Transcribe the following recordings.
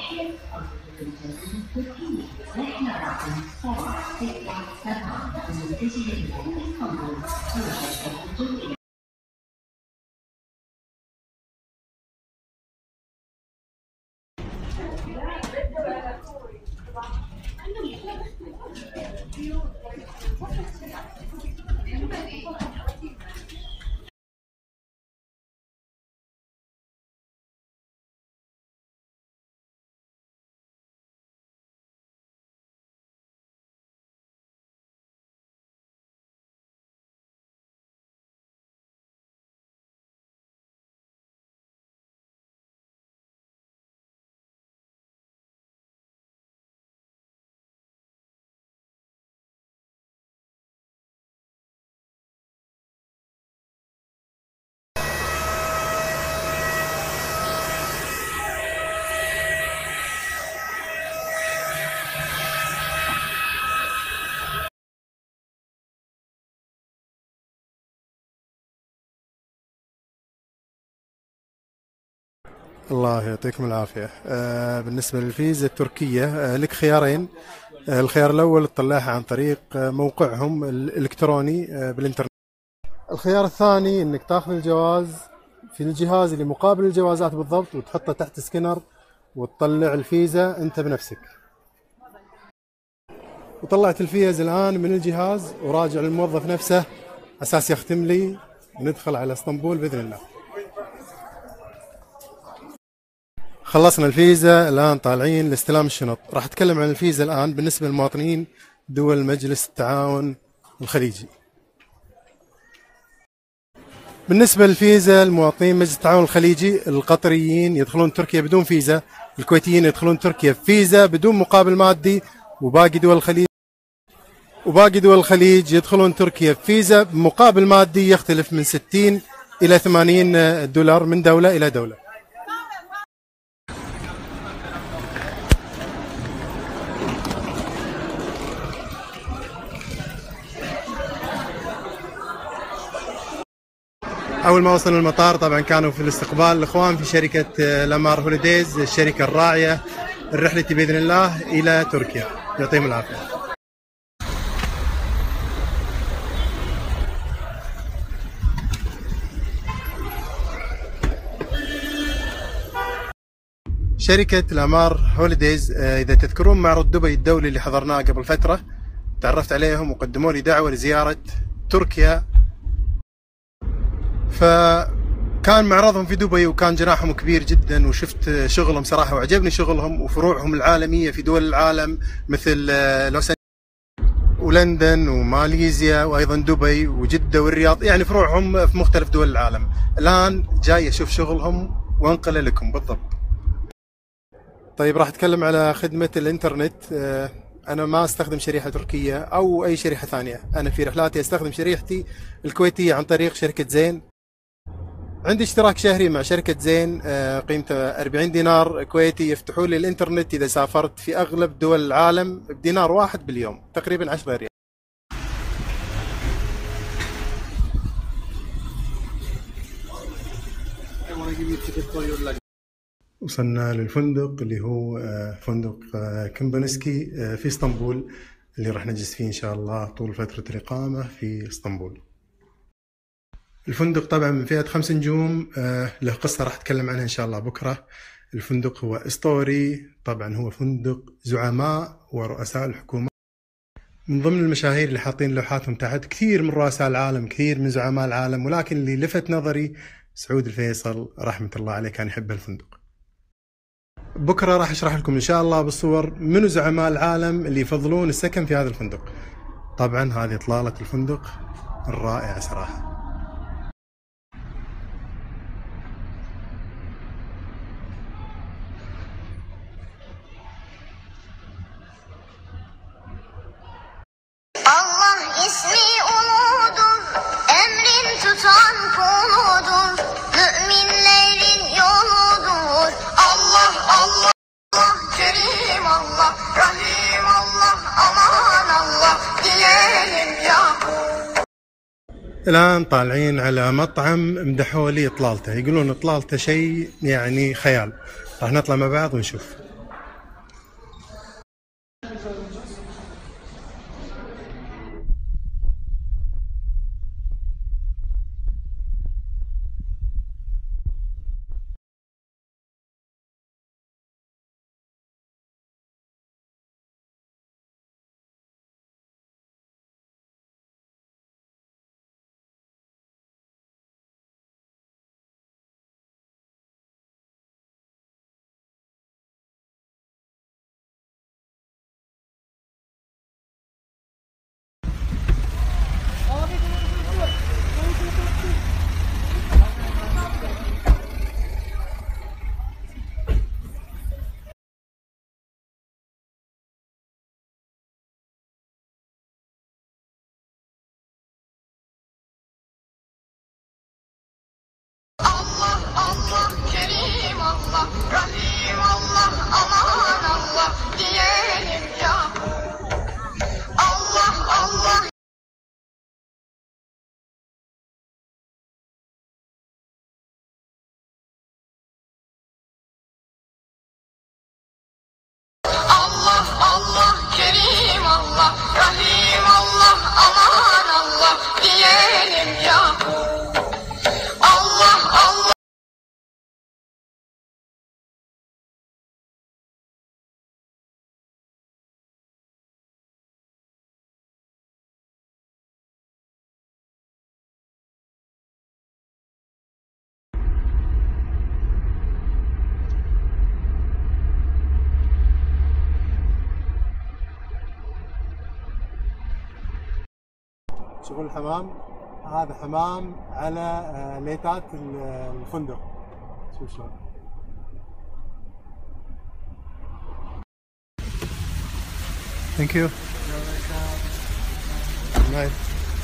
الله يعطيكم العافية. بالنسبة للفيزا التركية لك خيارين. الخيار الأول تطلعها عن طريق موقعهم الإلكتروني بالإنترنت. الخيار الثاني إنك تاخذ الجواز في الجهاز اللي مقابل الجوازات بالضبط وتحطه تحت سكنر وتطلع الفيزا أنت بنفسك. وطلعت الفيز الآن من الجهاز وراجع للموظف نفسه أساس يختم لي وندخل على اسطنبول بإذن الله. خلصنا الفيزا، الآن طالعين لاستلام الشنط. راح أتكلم عن الفيزا الآن بالنسبة للمواطنين دول مجلس التعاون الخليجي. بالنسبة للفيزا المواطنين مجلس التعاون الخليجي، القطريين يدخلون تركيا بدون فيزا، الكويتيين يدخلون تركيا بفيزا بدون مقابل مادي، وباقي دول الخليج يدخلون تركيا بفيزا بمقابل مادي يختلف من 60 إلى 80 دولار من دولة إلى دولة. أول ما وصلنا المطار طبعا كانوا في الاستقبال الإخوان في شركة الأمار هوليديز، الشركة الراعية الرحلة بإذن الله إلى تركيا، يعطيهم العافية. شركة الأمار هوليديز، إذا تذكرون معرض دبي الدولي اللي حضرناه قبل فترة تعرفت عليهم وقدموا لي دعوة لزيارة تركيا، فكان معرضهم في دبي وكان جناحهم كبير جدا وشفت شغلهم صراحة وعجبني شغلهم وفروعهم العالمية في دول العالم مثل لوس ولندن وماليزيا وأيضا دبي وجدة والرياض، يعني فروعهم في مختلف دول العالم. الآن جاي أشوف شغلهم وأنقل لكم بالضبط. طيب راح أتكلم على خدمة الإنترنت. أنا ما أستخدم شريحة تركية أو أي شريحة ثانية، أنا في رحلاتي أستخدم شريحتي الكويتية عن طريق شركة زين. عندي اشتراك شهري مع شركة زين قيمته 40 دينار كويتي، يفتحوا لي الإنترنت إذا سافرت في أغلب دول العالم بدينار واحد باليوم، تقريبا 10 ريال. وصلنا للفندق اللي هو فندق كمبنسكي في اسطنبول، اللي راح نجلس فيه إن شاء الله طول فترة الإقامة في اسطنبول. الفندق طبعا من فئة 5 نجوم، له قصة راح أتكلم عنها إن شاء الله بكرة. الفندق هو اسطوري، طبعا هو فندق زعماء ورؤساء الحكومات. من ضمن المشاهير اللي حاطين لوحاتهم تحت كثير من رؤساء العالم، كثير من زعماء العالم، ولكن اللي لفت نظري سعود الفيصل رحمة الله عليه، كان يحب الفندق. بكرة راح أشرح لكم إن شاء الله بالصور منو زعماء العالم اللي يفضلون السكن في هذا الفندق. طبعا هذه إطلالة الفندق الرائعة صراحة. Allah ismi uludur, emrin tutan kuludur, müminlerin yoludur. Allah Allah Allah, Kerim Allah, Rahim Allah, aman Allah, dilerim yahu. الآن طالعين على مطعم مدحوا لي إطلالته، يقولون إطلالته شيء يعني خيال. راح نطلع مع بعض ونشوف. Allah, Rahim Allah, aman Allah diyelim yahu. Allah Allah. Allah Allah, Kerim Allah, Rahim Allah, aman Allah diyelim yahu. Allah Allah. شغل الحمام، هذا حمام على ليتات الفندق. شوف شلون. Thank you. Nice.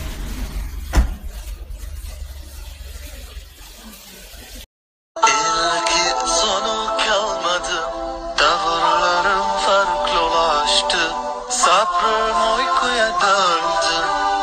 İlk sonu kalmadı, tavırlarım farklılaştı, sabrım uykuya daldı.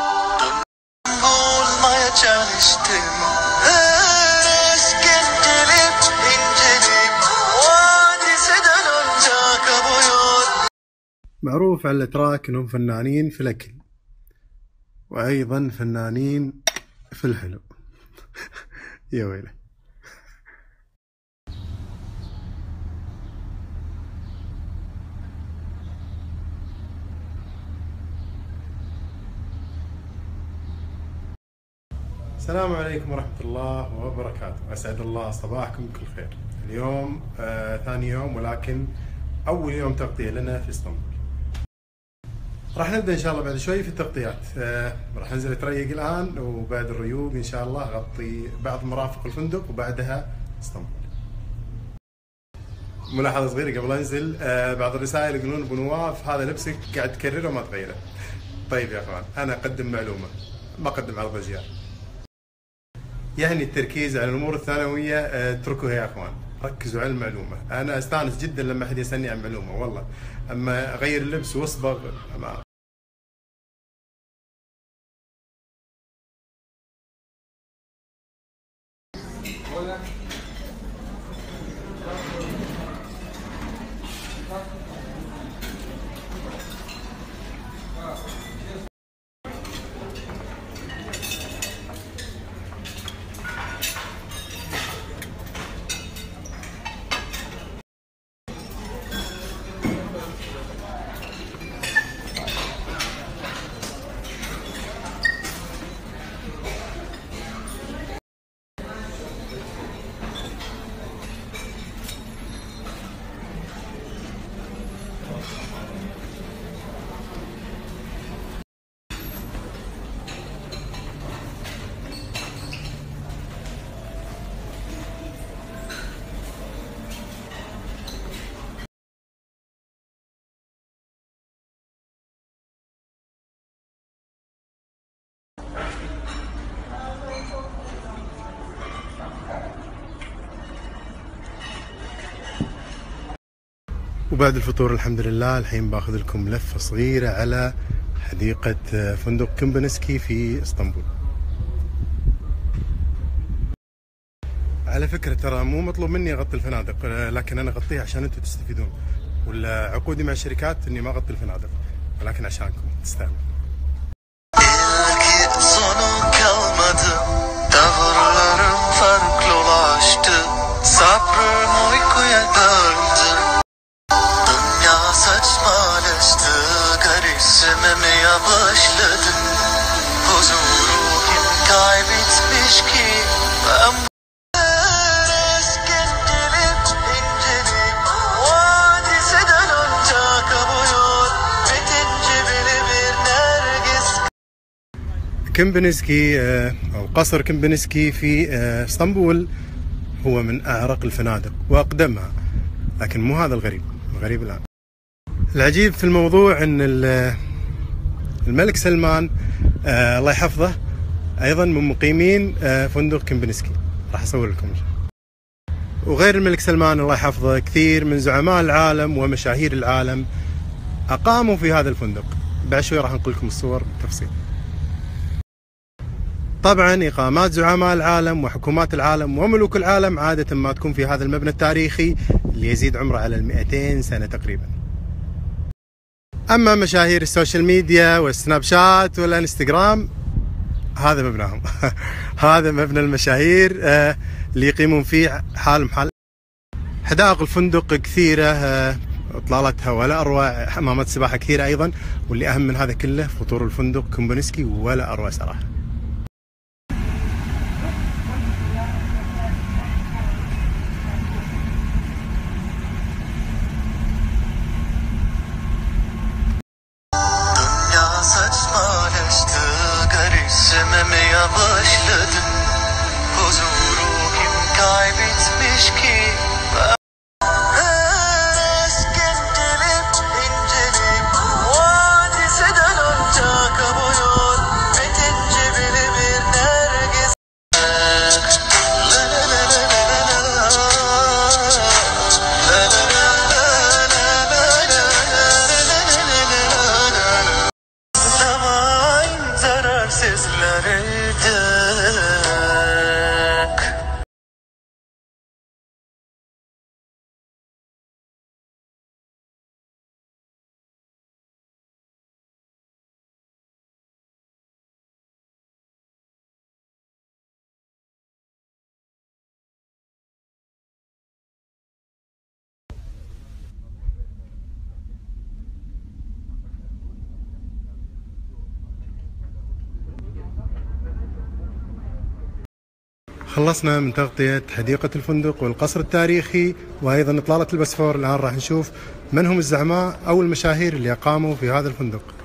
Bulmaya çalıştım, her aşkın gelip incelip vadiseden ancak buyur. معروف على الأتراك أنهم فنانين في الأكل وأيضا فنانين في الحلو. يا ويلي. السلام عليكم ورحمة الله وبركاته، أسعد الله صباحكم بكل خير. اليوم ثاني يوم ولكن أول يوم تغطية لنا في اسطنبول. راح نبدأ إن شاء الله بعد شوي في التغطيات. راح ننزل أتريق الآن وبعد الريوق إن شاء الله أغطي بعض مرافق الفندق وبعدها اسطنبول. ملاحظة صغيرة قبل أنزل، بعض الرسائل يقولون أبو نواف هذا لبسك قاعد تكرره وما تغيره. طيب يا أخوان، أنا أقدم معلومة ما أقدم عرض أزياء. يعني التركيز على الامور الثانويه اتركوها يا اخوان، ركزوا على المعلومه. انا استانس جدا لما احد يسالني عن معلومه والله، اما اغير اللبس واصبغ ما. وبعد الفطور الحمد لله الحين باخذ لكم لفة صغيرة على حديقة فندق كمبنسكي في اسطنبول. على فكرة ترى مو مطلوب مني اغطي الفنادق، لكن انا اغطيها عشان انتم تستفيدون، ولا عقودي مع الشركات اني ما اغطي الفنادق، ولكن عشانكم تستاهلون. İlk sonu kalmadı, tavırlarım farklılaştı, sabrım uykuya daldı. Dünya saçmalaştı, garipsememeye başladım. Huzurumu kaybetmiş ki ben aşkın gelip incelip vadiseden ancak buyur. Bitince bile bir nergis. كمبنسكي أو قصر كمبنسكي في اسطنبول هو من أعرق الفنادق وأقدمها، لكن مو هذا الغريب. الغريب الآن العجيب في الموضوع أن الملك سلمان الله يحفظه أيضا من مقيمين فندق كمبنسكي. راح أصور لكم. وغير الملك سلمان الله يحفظه كثير من زعماء العالم ومشاهير العالم أقاموا في هذا الفندق. بعد شوي راح نقول لكم الصور بالتفصيل. طبعا إقامات زعماء العالم وحكومات العالم وملوك العالم عادة ما تكون في هذا المبنى التاريخي اللي يزيد عمره على 200 سنة تقريبا. أما مشاهير السوشيال ميديا والسناب شات والانستغرام هذا مبناهم. هذا مبنى المشاهير اللي يقيمون فيه حالهم حال. حدائق الفندق كثيرة اطلالتها ولا اروع، حمامات سباحة كثيرة ايضا، واللي اهم من هذا كله فطور الفندق كومبونسكي ولا اروع صراحة. Dünya saçmalaştı, garipsememeye başladım. Huzuru kim kaybetmiş ki? Eskencelip incelip vadiseden ancak buyur. Bitince bile bir nergis. La la la la la la la. La la la la la la la. Zaman zararsızlar elde. خلصنا من تغطية حديقة الفندق والقصر التاريخي وأيضا إطلالة البسفور. الآن راح نشوف من هم الزعماء أو المشاهير اللي أقاموا في هذا الفندق.